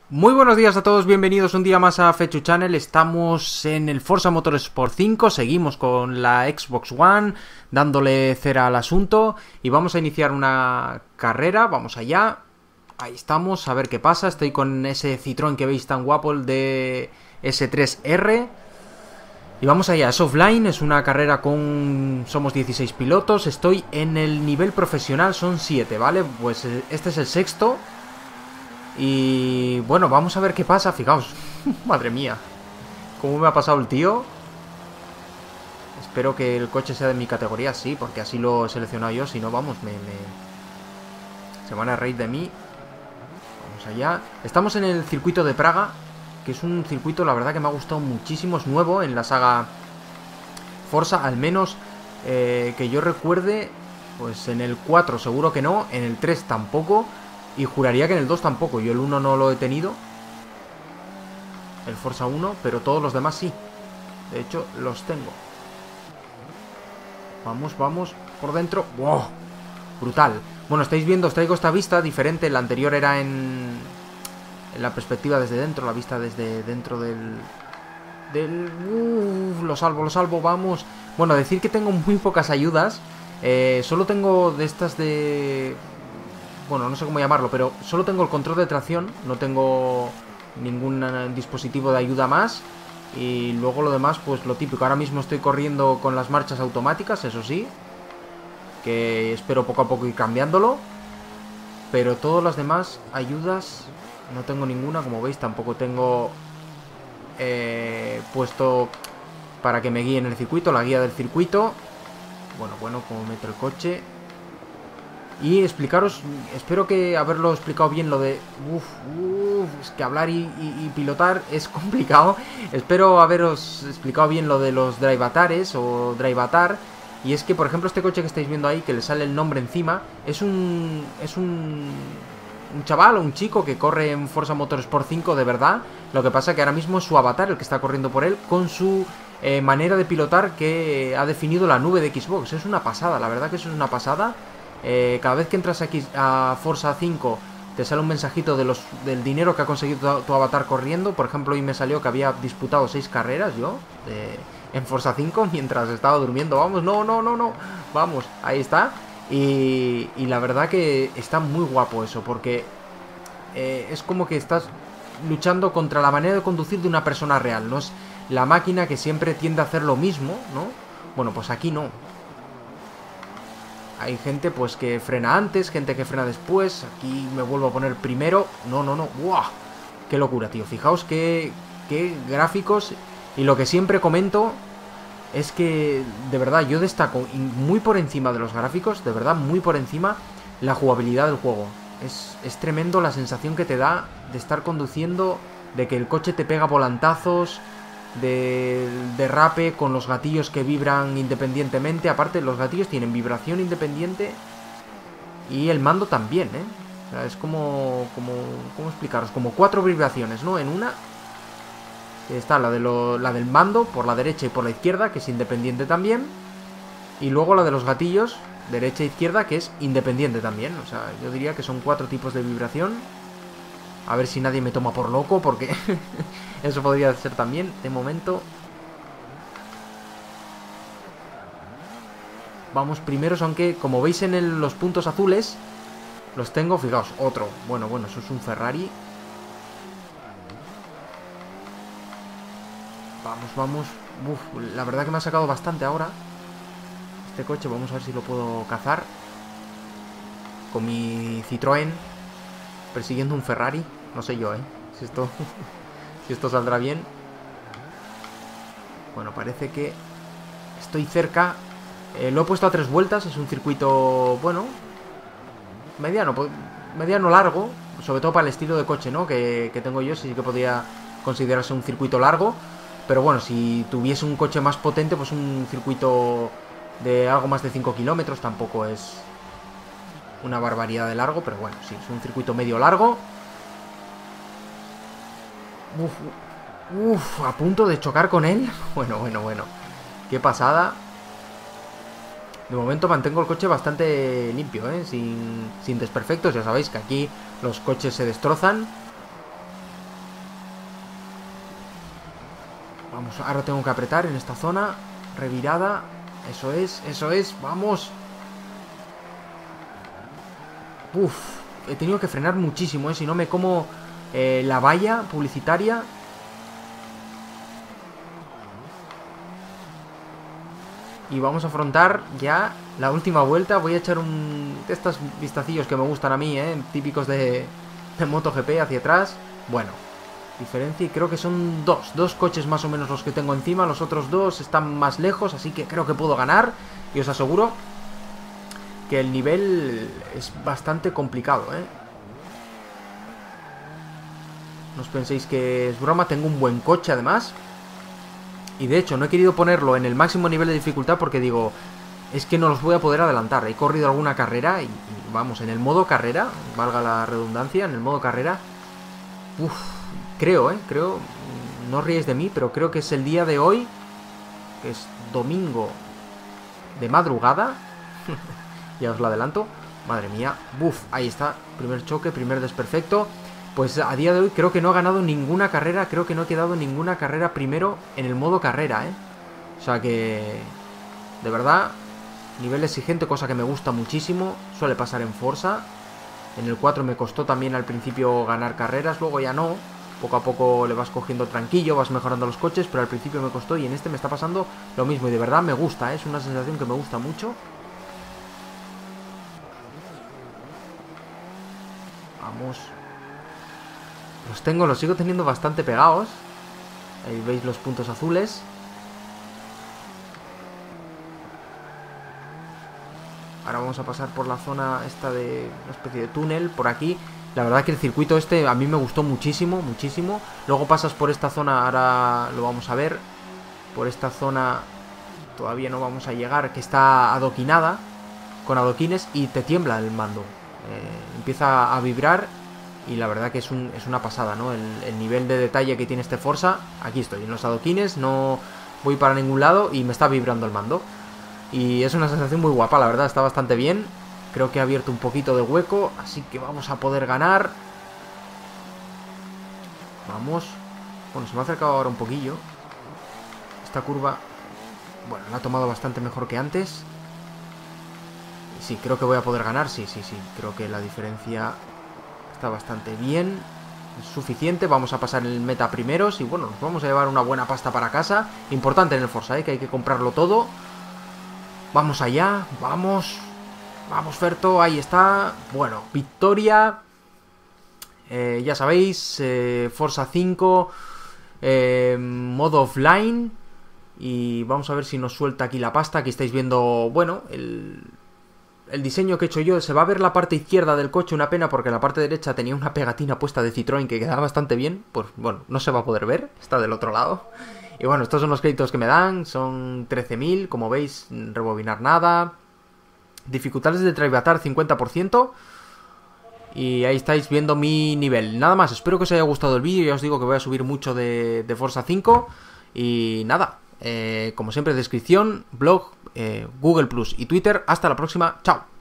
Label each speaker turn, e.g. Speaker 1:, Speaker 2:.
Speaker 1: Muy buenos días a todos, bienvenidos un día más a Fechu Channel. Estamos en el Forza Motorsport 5, seguimos con la Xbox One, dándole cera al asunto y vamos a iniciar una carrera, vamos allá. Ahí estamos, a ver qué pasa. Estoy con ese Citroën que veis tan guapo, el de S3R. Y vamos allá, es offline, es una carrera con... somos 16 pilotos, estoy en el nivel profesional, son 7, ¿vale? Pues este es el sexto. Y bueno, vamos a ver qué pasa, fijaos. Madre mía, ¿cómo me ha pasado el tío? Espero que el coche sea de mi categoría, sí, porque así lo he seleccionado yo. Si no, vamos, se van a reír de mí. Vamos allá. Estamos en el circuito de Praga, que es un circuito, la verdad, que me ha gustado muchísimo. Es nuevo en la saga Forza, al menos que yo recuerde. Pues en el 4 seguro que no, en el 3 tampoco. Y juraría que en el 2 tampoco. Yo el 1 no lo he tenido, el Forza 1, pero todos los demás sí. De hecho, los tengo. Vamos, vamos, por dentro. ¡Wow! Brutal. Bueno, estáis viendo, os traigo esta vista diferente. La anterior era en la perspectiva desde dentro, la vista desde dentro del... lo salvo, vamos. Bueno, decir que tengo muy pocas ayudas. Solo tengo de estas de... bueno, no sé cómo llamarlo, pero solo tengo el control de tracción, no tengo ningún dispositivo de ayuda más. Y luego lo demás, pues lo típico. Ahora mismo estoy corriendo con las marchas automáticas, eso sí, que espero poco a poco ir cambiándolo. Pero todas las demás ayudas no tengo ninguna, como veis. Tampoco tengo puesto para que me guíe en el circuito, la guía del circuito. Bueno, como meto el coche. Y explicaros, espero que haberlo explicado bien lo de... es que hablar y pilotar es complicado. Espero haberos explicado bien lo de los Drive-Atares o Drive-Atar. Y es que, por ejemplo, este coche que estáis viendo ahí, que le sale el nombre encima, es un chaval o un chico que corre en Forza Motorsport 5 de verdad. Lo que pasa que ahora mismo es su avatar el que está corriendo por él, con su manera de pilotar que ha definido la nube de Xbox. Es una pasada, la verdad que eso es una pasada. Cada vez que entras aquí a Forza 5 te sale un mensajito del dinero que ha conseguido tu avatar corriendo. Por ejemplo, hoy me salió que había disputado 6 carreras yo en Forza 5 mientras estaba durmiendo. Vamos, no, vamos, ahí está. Y la verdad que está muy guapo eso, porque es como que estás luchando contra la manera de conducir de una persona real. No es la máquina que siempre tiende a hacer lo mismo, ¿no? Bueno, pues aquí no. Hay gente pues que frena antes, gente que frena después. Aquí me vuelvo a poner primero. No. ¡Buah! ¡Qué locura, tío! Fijaos qué gráficos. Y lo que siempre comento es que, de verdad, yo destaco muy por encima de los gráficos, de verdad, muy por encima, la jugabilidad del juego. Es tremendo la sensación que te da de estar conduciendo, de que el coche te pega volantazos, de derrape con los gatillos que vibran independientemente. Aparte, los gatillos tienen vibración independiente y el mando también, ¿eh? O sea, es como ¿cómo explicaros? Como 4 vibraciones, ¿no? En una está la del mando por la derecha y por la izquierda, que es independiente también. Y luego la de los gatillos, derecha e izquierda, que es independiente también. O sea, yo diría que son 4 tipos de vibración. A ver si nadie me toma por loco, porque eso podría ser también, de momento. Vamos primeros, aunque como veis en los puntos azules, los tengo, fijaos, otro. Bueno, eso es un Ferrari. Vamos. Uf, la verdad que me ha sacado bastante ahora este coche. Vamos a ver si lo puedo cazar con mi Citroën persiguiendo un Ferrari. No sé yo, si esto saldrá bien. Bueno, parece que estoy cerca. Lo he puesto a 3 vueltas. Es un circuito, bueno, mediano largo, sobre todo para el estilo de coche, ¿no? Que tengo yo. Sí que podría considerarse un circuito largo. Pero bueno, si tuviese un coche más potente, pues un circuito de algo más de 5 kilómetros tampoco es una barbaridad de largo. Pero bueno, sí, es un circuito medio largo. A punto de chocar con él. Bueno. Qué pasada. De momento mantengo el coche bastante limpio, sin desperfectos. Ya sabéis que aquí los coches se destrozan. Vamos, ahora tengo que apretar en esta zona. Revirada. Eso es, vamos. Uf, he tenido que frenar muchísimo, si no me como la valla publicitaria. Y vamos a afrontar ya la última vuelta. Voy a echar un de estos vistacillos que me gustan a mí, típicos de MotoGP hacia atrás. Bueno, diferencia, y creo que son dos coches más o menos los que tengo encima. Los otros dos están más lejos, así que creo que puedo ganar. Y os aseguro que el nivel es bastante complicado, No os penséis que es broma, tengo un buen coche además. Y de hecho no he querido ponerlo en el máximo nivel de dificultad porque digo, es que no los voy a poder adelantar. He corrido alguna carrera y vamos, en el modo carrera, valga la redundancia, en el modo carrera, creo, no os ríais de mí, pero creo que es el día de hoy, que es domingo de madrugada. Ya os lo adelanto. Madre mía, ahí está, primer choque, primer desperfecto. Pues a día de hoy creo que no he ganado ninguna carrera, creo que no he quedado ninguna carrera primero en el modo carrera, O sea que, de verdad, nivel exigente, cosa que me gusta muchísimo, suele pasar en Forza. En el 4 me costó también al principio ganar carreras, luego ya no. Poco a poco le vas cogiendo tranquillo, vas mejorando los coches, pero al principio me costó y en este me está pasando lo mismo. Y de verdad me gusta, es una sensación que me gusta mucho. Vamos. Los sigo teniendo bastante pegados. Ahí veis los puntos azules. Ahora vamos a pasar por la zona esta de una especie de túnel por aquí. La verdad que el circuito este a mí me gustó muchísimo, muchísimo. Luego pasas por esta zona, ahora lo vamos a ver. Por esta zona todavía no vamos a llegar, que está adoquinada, con adoquines, y te tiembla el mando. Empieza a vibrar. Y la verdad que es una pasada, ¿no? El nivel de detalle que tiene este Forza. Aquí estoy, en los adoquines, no voy para ningún lado y me está vibrando el mando. Y es una sensación muy guapa, la verdad, está bastante bien. Creo que he abierto un poquito de hueco, así que vamos a poder ganar. Vamos. Bueno, se me ha acercado ahora un poquillo. Esta curva, bueno, la ha tomado bastante mejor que antes. Sí, creo que voy a poder ganar, sí. Creo que la diferencia está bastante bien, es suficiente. Vamos a pasar el meta primeros y bueno, nos vamos a llevar una buena pasta para casa. Importante en el Forza, que hay que comprarlo todo. Vamos allá, vamos Ferto, ahí está. Bueno, victoria. Ya sabéis, Forza 5, modo offline. Y vamos a ver si nos suelta aquí la pasta. Aquí estáis viendo, bueno, el diseño que he hecho yo. Se va a ver la parte izquierda del coche, una pena, porque en la parte derecha tenía una pegatina puesta de Citroën que quedaba bastante bien. Pues bueno, no se va a poder ver, está del otro lado. Y bueno, estos son los créditos que me dan, son 13.000, como veis, rebobinar nada. Dificultades de Trivatar 50%. Y ahí estáis viendo mi nivel. Nada más, espero que os haya gustado el vídeo. Ya os digo que voy a subir mucho de Forza 5. Y nada, como siempre, descripción, blog, Google Plus y Twitter. Hasta la próxima, chao.